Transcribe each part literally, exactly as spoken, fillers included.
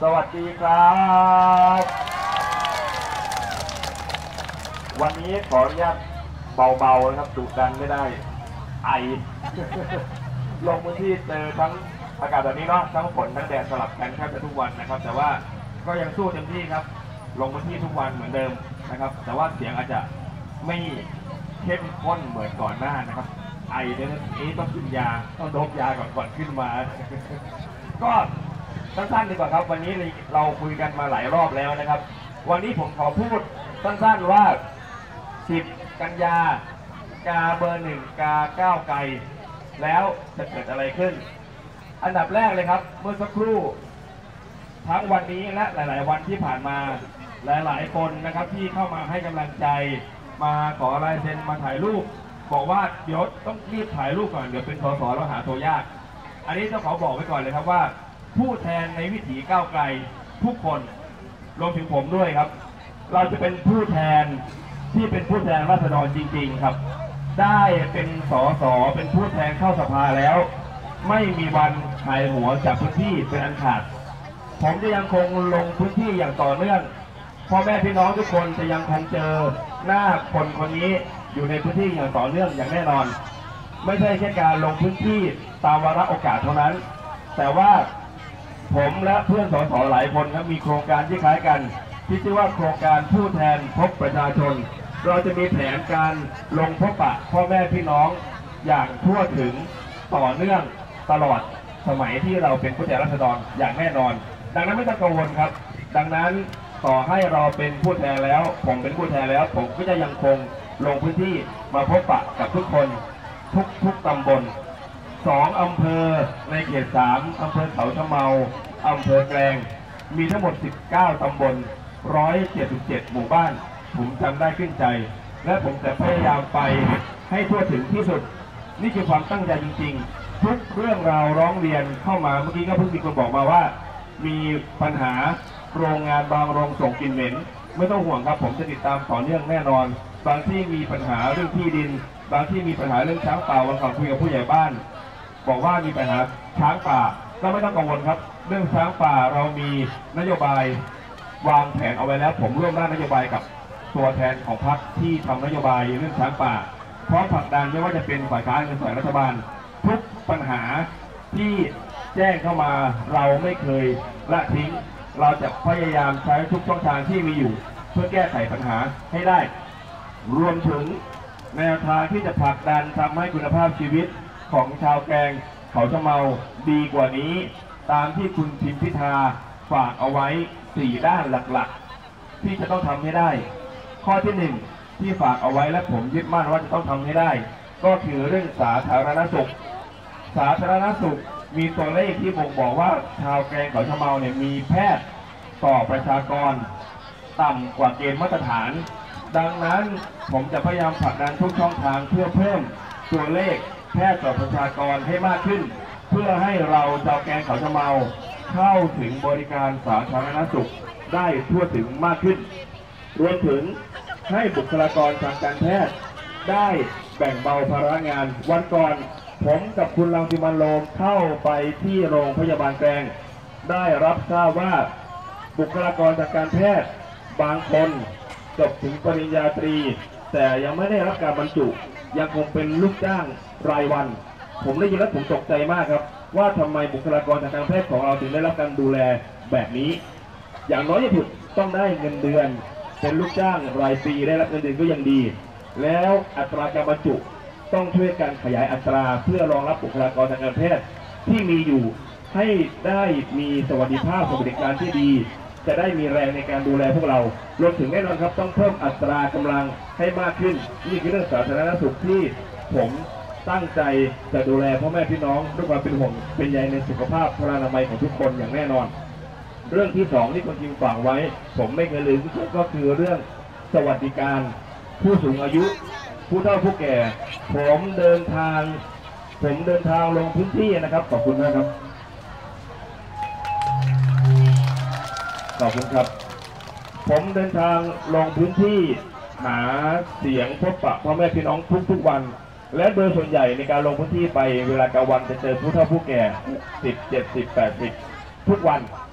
สวัสดีครับวันนี้ขออนุญาตเบาๆนะครับดุดันไม่ได้ไอ ลงพื้นที่เจอทั้งอากาศแบบนี้เนาะทั้งฝนทั้งแดดสลับกันแทบจะทุกวันนะครับแต่ว่าก็ยังสู้เต็มที่ครับลงพื้นที่ทุกวันเหมือนเดิมนะครับแต่ว่าเสียงอาจจะไม่เข้มข้นเหมือนก่อนหน้านะครับไอเนี่ยนี้ต้องกินยาต้องโดบยาก่อนก่อนขึ้นมา ก็สั้นๆดีกว่าครับวันนี้เราคุยกันมาหลายรอบแล้วนะครับวันนี้ผมขอพูดสั้นๆว่าสิบกันยากาเบอร์หนึ่งกาก้าวไกลแล้วจะเกิดอะไรขึ้นอันดับแรกเลยครับเมื่อสักครู่ทั้งวันนี้และหลายๆวันที่ผ่านมาหลายๆคนนะครับที่เข้ามาให้กำลังใจมาขอลายเซ็นมาถ่ายรูปบอกว่าเดี๋ยวต้องรีบถ่ายรูปก่อนเดี๋ยวเป็นสสแล้วหาตัวยากอันนี้ต้องขอบอกไว้ก่อนเลยครับว่าผู้แทนในวิถีก้าวไกลทุกคนรวมถึงผมด้วยครับเราจะเป็นผู้แทนที่เป็นผู้แทนราษฎรจริงๆครับได้เป็นสสเป็นผู้แทนเข้าสภาแล้วไม่มีวันหายหัวจากพื้นที่เป็นอันขาดผมจะยังคงลงพื้นที่อย่างต่อเนื่องพ่อแม่พี่น้องทุกคนจะยังคงเจอหน้าคนคนนี้อยู่ในพื้นที่อย่างต่อเนื่องอย่างแน่นอนไม่ใช่แค่การลงพื้นที่ตามวาระโอกาสเท่านั้นแต่ว่าผมและเพื่อนสสหลายคนครับมีโครงการที่คล้ายกันที่ชื่อว่าโครงการผู้แทนพบประชาชนเราจะมีแผนการลงพบปะพ่อแม่พี่น้องอย่างทั่วถึงต่อเนื่องตลอดสมัยที่เราเป็นผู้แทนราษฎรอย่างแน่นอนดังนั้นไม่ต้องกังวลครับดังนั้นต่อให้เราเป็นผู้แทนแล้วผมเป็นผู้แทนแล้วผมก็จะยังคงลงพื้นที่มาพบปะกับทุกคนทุกทุกตำบลสองอำเภอในเขตสามอำเภอเขาชะเมาอำเภอแกลงมีทั้งหมดสิบเก้าตำบลหนึ่งร้อยเจ็ดสิบเจ็ดหมู่บ้านผมจำได้ขึ้นใจและผมจะพยายามไปให้ทั่วถึงที่สุดนี่คือความตั้งใจจริงๆทุกเรื่องราวร้องเรียนเข้ามาเมื่อกี้ก็เพิ่งมีคนบอกมาว่ามีปัญหาโรงงานบางโรงส่งกลิ่นเหม็นไม่ต้องห่วงครับผมจะติดตามต่อเนื่องแน่นอนบางที่มีปัญหาเรื่องที่ดินบางที่มีปัญหาเรื่องช้างป่าวันก่อนคุยกับผู้ใหญ่บ้านบอกว่ามีปัญหาช้างป่าก็ไม่ต้องกังวลครับเรื่องช้างป่าเรามีนโยบายวางแผนเอาไว้แล้วผมร่วมร่างนโยบายกับตัวแทนของพรรคที่ทำนโยบายเรื่องช้างป่าพร้อมผลักดันไม่ว่าจะเป็นฝ่ายค้านหรือฝ่ายรัฐบาลทุกปัญหาที่แจ้งเข้ามาเราไม่เคยละทิ้งเราจะพยายามใช้ทุกช่องทางที่มีอยู่เพื่อแก้ไขปัญหาให้ได้รวมถึงแนวทางที่จะผลักดันทำให้คุณภาพชีวิตของชาวแกลงเขาชะเมาดีกว่านี้ตามที่คุณทิมพิธาฝากเอาไว้สี่ด้านหลักๆที่จะต้องทำให้ได้ข้อที่หนึ่งที่ฝากเอาไว้และผมยึดมั่นว่าจะต้องทำให้ได้ก็คือเรื่องสาธารณสุขสาธารณสุขมีตัวเลขที่บ่งบอกว่าชาวแกลงเขาชะเมาเนี่ยมีแพทย์ต่อประชากรต่ำกว่าเกณฑ์มาตรฐานดังนั้นผมจะพยายามผลักดันทุกช่องทางเพื่อเพิ่มตัวเลขแพทย์ต่อประชากรให้มากขึ้นเพื่อให้เราชาวแกลงเขาชะเมาเข้าถึงบริการสาธารณสุขได้ทั่วถึงมากขึ้นรวมถึงให้บุคลากรทางการแพทย์ได้แบ่งเบาภาระงานวันก่อนผมกับคุณรังสิมันต์โรมเข้าไปที่โรงพยาบาลแกลงได้รับทราบว่าบุคลากรทางการแพทย์บางคนจบถึงปริญญาตรีแต่ยังไม่ได้รับการบรรจุยังคงเป็นลูกจ้างรายวันผมได้ยินแล้วผมตกใจมากครับว่าทำไมบุคลากรทางการแพทย์ของเราถึงได้รับการดูแลแบบนี้อย่างน้อยที่สุดต้องได้เงินเดือนเป็นลูกจ้างรายปีได้รับเงินเดือนก็ยังดีแล้วอัตราการบรรจุต้องช่วยกันขยายอัตราเพื่อรองรับบุคลากรทางการแพทย์ที่มีอยู่ให้ได้มีสวัสดิภาพสวัสดิการที่ดีจะได้มีแรงในการดูแลพวกเรารวมถึงแน่นอนครับต้องเพิ่มอัตรากำลังให้มากขึ้นนี่คือเรื่องสาธารณสุขที่ผมตั้งใจจะดูแลพ่อแม่พี่น้องด้วยความเป็นห่วงเป็นใยในสุขภาพพลานามัยของทุกคนอย่างแน่นอนเรื่องที่สองที่คนทีมฝากไว้ผมไม่เคยลืมก็คือเรื่องสวัสดิการผู้สูงอายุผู้เฒ่าผู้แก่ผมเดินทางผมเดินทางลงพื้นที่นะครับขอบคุณนะครับขอบคุณครับผมเดินทางลงพื้นที่หาเสียงพบปะพ่อแม่พี่น้องทุกๆวันและโดยส่วนใหญ่ในการลงพื้นที่ไปเวลากลางวันจะเจอผู้เฒ่าผู้แก่สิบ เจ็ดสิบ แปดสิบทุกวัน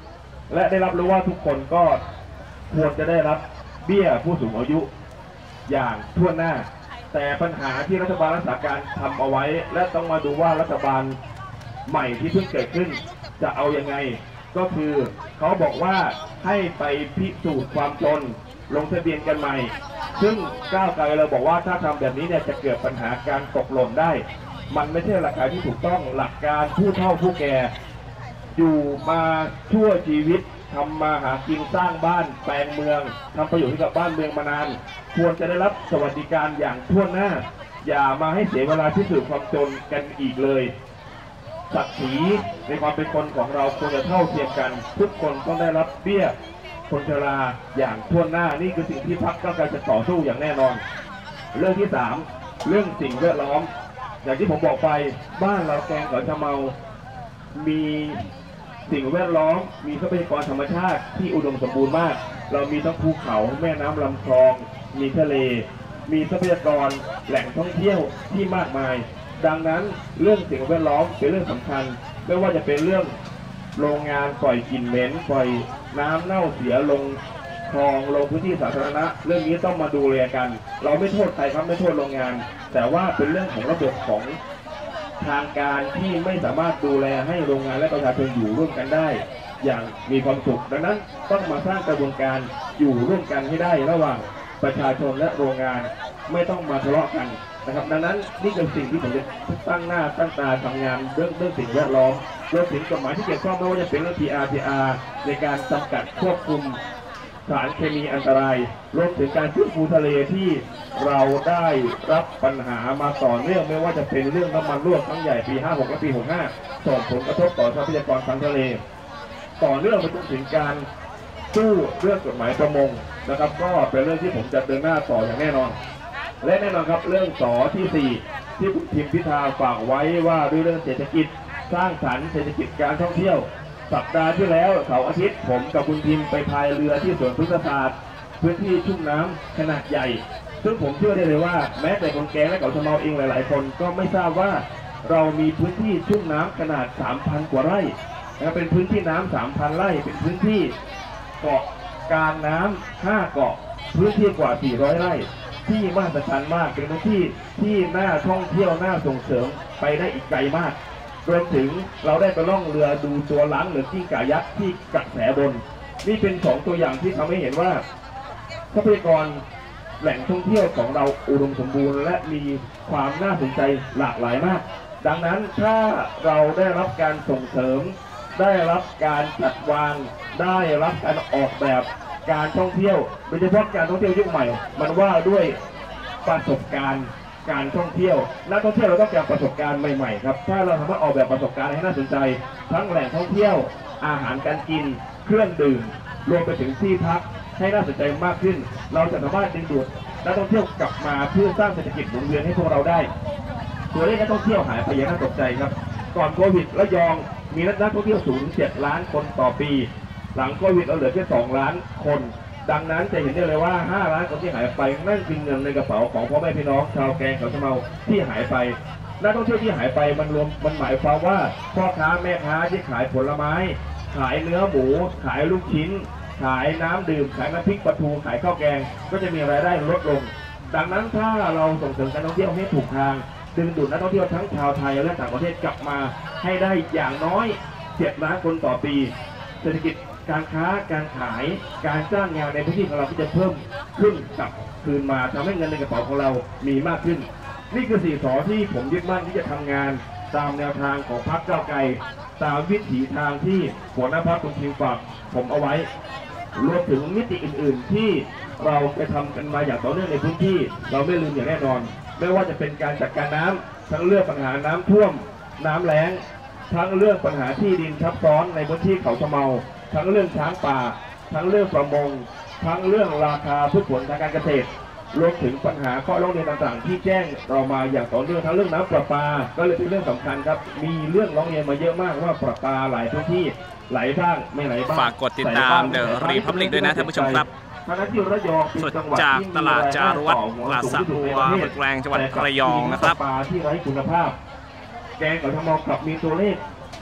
และได้รับรู้ว่าทุกคนก็ควรจะได้รับเบี้ยผู้สูงอายุอย่างทั่วหน้าแต่ปัญหาที่รัฐบาลรักษาการทำเอาไว้และต้องมาดูว่ารัฐบาลใหม่ที่เพิ่งเกิดขึ้นจะเอายังไงก็คือเขาบอกว่าให้ไปพิสูจน์ความจนลงทะเบียนกันใหม่ซึ่งก้าวไกลเราบอกว่าถ้าทำแบบนี้เนี่ยจะเกิดปัญหาการตกหล่นได้มันไม่ใช่หลักการที่ถูกต้องหลักการผู้เฒ่าผู้แก่อยู่มาชั่วชีวิตทำมาหากินสร้างบ้านแปลงเมืองทำประโยชน์ให้กับบ้านเมืองมานานควรจะได้รับสวัสดิการอย่างทั่วหน้าอย่ามาให้เสียเวลาพิสูจน์ความจนกันอีกเลยศักดิ์ศรีในความเป็นคนของเราควรจะเท่าเทียมกันทุกคนต้องได้รับเบี้ยคนชราอย่างทั่วหน้านี่คือสิ่งที่พรรคก้าวไกลจะต่อสู้อย่างแน่นอนเรื่องที่สามเรื่องสิ่งแวดล้อมอย่างที่ผมบอกไปบ้านเราแกงเขาชะเมามีสิ่งแวดล้อมมีทรัพยากรธรรมชาติที่อุดมสมบูรณ์มากเรามีทั้งภูเขาแม่น้ำลำคลองมีทะเลมีทรัพยากรแหล่งท่องเที่ยวที่มากมายดังนั้นเรื่องสิ่งแวดล้อมเป็นเรื่องสำคัญไม่ว่าจะเป็นเรื่องโรงงานปล่อยกลิ่นเหม็นปล่อยน้ำเน่าเสียลงคลองลงพื้นที่สาธารณะเรื่องนี้ต้องมาดูแลกันเราไม่โทษใครครับไม่โทษโรงงานแต่ว่าเป็นเรื่องของระบบของทางการที่ไม่สามารถดูแลให้โรงงานและประชาชนอยู่ร่วมกันได้อย่างมีความสุขดังนั้นต้องมาสร้างกระบวนการอยู่ร่วมกันให้ได้ระหว่างประชาชนและโรงงานไม่ต้องมาทะเลาะกันนะครับดังนั้นนี่คือสิ่งที่ผมจะตั้งหน้าตั้งตาทำงานเรื่องเรื่องสิ่งแวดล้อมรวมถึงกฎหมายที่เกี่ยวข้องไม่ว่าจะเป็นเรื่อง พี อาร์ ที อาร์ ในการจำกัดควบคุมสารเคมีอันตรายรวมถึงการฟื้นฟูทะเลที่เราได้รับปัญหามาต่อเนื่องไม่ว่าจะเป็นเรื่องน้ำมันรั่วครั้งใหญ่ปีห้าหกและปีหกห้าส่งผลกระทบต่อทรัพยากรทางทะเลต่อเนื่องไปจนถึงการสู้เรื่องกฎหมายประมงนะครับก็เป็นเรื่องที่ผมจะเดินหน้าต่ออย่างแน่นอนและแน่นอนครับเรื่องสอที่สี่ที่คุณทิมพิธาฝากไว้ว่าด้วยเรื่องเศรษฐกิจสร้างสรรค์เศรษฐกิจการท่องเที่ยวสัปดาห์ที่แล้วเสาร์อาทิตย์ผมกับคุณทิมไปพายเรือที่สวนพฤกษศาสตร์พื้นที่ชุ่มน้ำขนาดใหญ่ซึ่งผมเชื่อได้เลยว่าแม้แต่คนแก่และเขาชะเมาเองหลายๆคนก็ไม่ทราบว่าเรามีพื้นที่ชุ่มน้ำขนาด สามพัน กว่าไร่นะครับเป็นพื้นที่น้ำ สามพัน ไร่เป็นพื้นที่เกาะกลางน้ำห้าเกาะพื้นที่กว่า สี่ร้อย ไร่ที่มหัศจรรย์มากเป็นพื้นที่ที่น่าท่องเที่ยวน่าส่งเสริมไปได้อีกไกลมากรวมถึงเราได้ไปล่องเรือดูตัวล้างหรือกิ้งก่ายักษ์ที่กระแสบนนี่เป็นสองตัวอย่างที่ทำให้เห็นว่าทรัพยากรแหล่งท่องเที่ยวของเราอุดมสมบูรณ์และมีความน่าสนใจหลากหลายมากดังนั้นถ้าเราได้รับการส่งเสริมได้รับการจัดวางได้รับการออกแบบการท่องเที่ยวโดยเฉพาะการท่องเที่ยวยุคใหม่มันว่าด้วยประสบการณ์การท่องเที่ยวนักท่องเที่ยวเราต้องการประสบการณ์ใหม่ๆครับถ้าเราสามารถออกแบบประสบการณ์ให้น่าสนใจทั้งแหล่งท่องเที่ยวอาหารการกินเครื่องดื่มรวมไปถึงที่พักให้น่าสนใจมากขึ้นเราจะสามารถดึงดูดนักท่องเที่ยวกลับมาเพื่อสร้างเศรษฐกิจหมุนเวียนให้พวกเราได้ตัวเลขนักท่องเที่ยวหายไปอย่างน่าตกใจครับก่อนโควิดระยองมีนักท่องเที่ยวสูงเจ็ดล้านคนต่อปีหลังโควิดเราเหลือแค่สองล้านคนดังนั้นจะเห็นได้เลยว่าห้าล้านคนที่หายไปนั่นคือเงินในกระเป๋าของพ่อแม่พี่น้องชาวแกงเขาชะเมาที่หายไปนักท่องเที่ยวที่หายไปมันรวมมันหมายความว่าพ่อค้าแม่ค้าที่ขายผลไม้ขายเนื้อหมูขายลูกชิ้นขายน้ำดื่มขายน้ำพริกปลาทูขายข้าวแกงก็จะมีรายได้ลดลงดังนั้นถ้าเราส่งเสริมการท่องเที่ยวให้ถูกทางดึงดูดนักท่องเที่ยวทั้งชาวไทยและต่างประเทศกลับมาให้ได้อย่างน้อยเจ็ดล้านคนต่อปีเศรษฐกิจการค้าการขายการจ้างงานในพื้นที่ของเราก็จะเพิ่มขึ้นกลับคืนมาทำให้เงินในกระเป๋าของเรามีมากขึ้นนี่คือสี่สอที่ผมยึดมั่นที่จะทำงานตามแนวทางของพรรคก้าวไกลตามวิถีทางที่หัวหน้าพรรคคุณทิมฝากผมเอาไว้รวมถึงมิติอื่นๆที่เราไปทำกันมาอย่างต่อเนื่องในพื้นที่เราไม่ลืมอย่างแน่นอนไม่ว่าจะเป็นการจัดการน้ำทั้งเรื่องปัญหาน้ำท่วมน้ำแล้งทั้งเรื่องปัญหาที่ดินทับซ้อนในพื้นที่เขาชะเมาทั้งเรื่องช้างป่าทั้งเรื่องประมงทั้งเรื่องราคาพืชผลทางการเกษตรรวมถึงปัญหาข้อร้องเรียนต่างๆที่แจ้งเรามาอย่างต่อเนื่องทั้งเรื่องน้ำประปาก็เลยเป็นเรื่องสำคัญครับมีเรื่องร้องเรียนมาเยอะมากว่าประปาหลายพื้นที่ไหลบ้างไม่ไหลบ้างฝากกดติดตามเดอะรีพับลิกด้วยนะท่านผู้ชมครับสดจากตลาดจารุวัฒน์ลาดสะบัวอำเภอแกลงจังหวัดระยองนะครับปลาที่ไร้คุณภาพแกงเขาชะเมากลับมีตัวเลข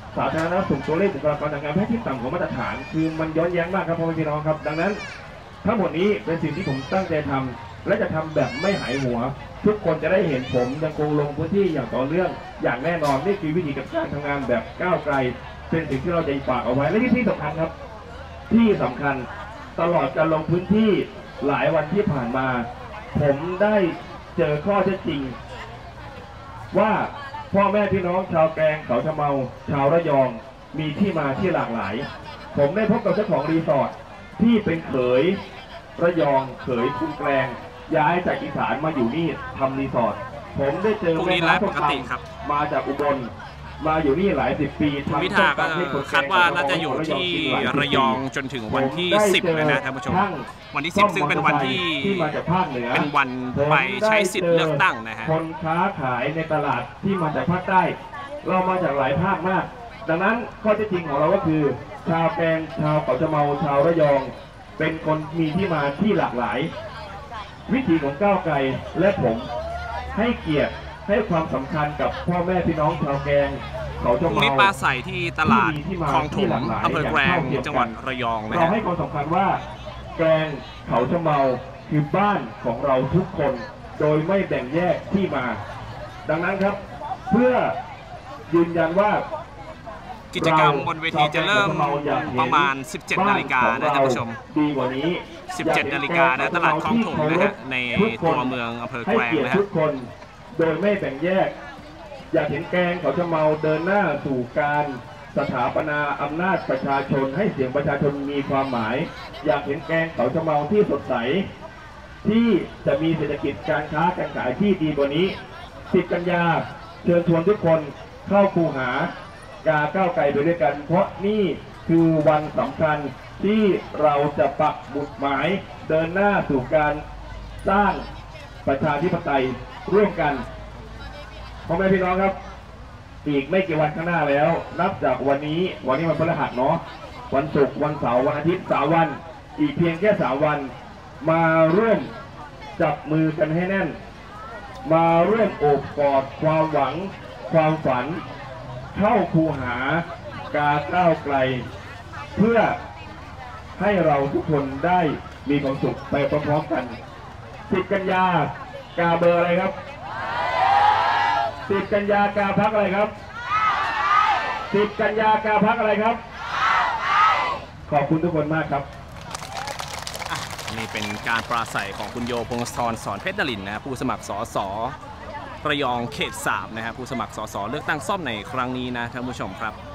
สาธารณสุขตัวเลขบุคลากรทางการแพทย์ที่ต่ำกว่ามาตรฐานคือมันย้อนแย้งมากครับพ่อแม่พี่น้องครับดังนั้นทั้งหมดนี้เป็นสิ่งที่ผมตั้งใจทำและจะทำแบบไม่หายหัวทุกคนจะได้เห็นผมยังคงลงพื้นที่อย่างต่อเนื่องอย่างแน่นอนนี่คือวิธีการทำงานแบบก้าวไกลเป็นสิ่งที่เราจะฝากเอาไว้และที่สำคัญครับที่สำคัญตลอดการลงพื้นที่หลายวันที่ผ่านมาผมได้เจอข้อเท็จจริงว่าพ่อแม่พี่น้องชาวแกลงเขาชะเมาชาวระยองมีที่มาที่หลากหลายผมได้พบกับเจ้าของรีสอร์ทที่เป็นเขยระยองเขยคุณแกลงย้ายจากอีสานมาอยู่นี่ทำรีสอร์ทผมได้เจอแม่ค้าส้มตำมาจากอุบลมาอยู่นี่หลายสิบปีทำพิธาก็คาดว่าน่าจะอยู่ที่ระยองจนถึงวันที่สิบเลยนะท่านผู้ชมวันที่สิบซึ่งเป็นวันที่เป็นวันไปใช้สิทธิ์เลือกตั้งนะฮะคนค้าขายในตลาดที่มาจากภาคใต้เรามาจากหลายภาคมากดังนั้นข้อเท็จจริงของเราก็คือชาวแกลงชาวเขาชะเมาชาวระยองเป็นคนมีที่มาที่หลากหลายวิถีของก้าวไกลและผมให้เกียรติให้ความสำคัญกับพ่อแม่พี่น้องชาวแกลงเขาชะเมาพรุ่งนี้ปลาใสที่ตลาดคลองถมอำเภอแกลงจังหวัดระยองนะเราให้ความสำคัญว่าแกลงเขาชะเมาคือบ้านของเราทุกคนโดยไม่แบ่งแยกที่มาดังนั้นครับเพื่อยืนยันว่ากิจกรรมบนเวทีจะเริ่มประมาณสิบเจ็ดนาฬิกานะท่านผู้ชมดีกว่านี้สิบเจ็ดนาฬิกานะตลาดคลองถมนะฮะในตัวเมืองอำเภอแกลงนะฮะทุกคนโดยไม่แบ่งแยกอยากเห็นแกงเขาชะเมาเดินหน้าสู่การสถาปนาอำนาจประชาชนให้เสียงประชาชนมีความหมายอยากเห็นแกงเขาชะเมาที่สดใสที่จะมีเศรษฐกิจการค้าการขายที่ดีกว่านี้สิบกันยาเชิญชวนทุกคนเข้าคูหากาก้าวไกลไปด้วยกันเพราะนี่คือวันสำคัญที่เราจะปักหมุดหมายเดินหน้าสู่การสร้างประชาธิปไตยร่วมกันพ่อแม่พี่น้องครับอีกไม่กี่วันข้างหน้าแล้วนับจากวันนี้วันนี้วันพฤหัสเนาะวันศุกร์วันเสาร์วันอาทิตย์สามวันอีกเพียงแค่สามวันมาร่วมจับมือกันให้แน่นมาร่วมโอบกอดความหวังความฝันเข้าคูหากาก้าวไกลเพื่อให้เราทุกคนได้มีความสุขไปพร้อมๆกันสิบกันยากาเบอร์อะไรครับสิบกันยากาพักอะไรครับสิบกันยากาพักอะไรครับขอบคุณทุกคนมากครับนี่เป็นการปราศัยของคุณโยพงศธรสอนเพชรนรินทร์นะผู้สมัครสสระยองเขตสามนะครับผู้สมัครสสเลือกตั้งซ่อมในครั้งนี้นะท่านผู้ชมครับ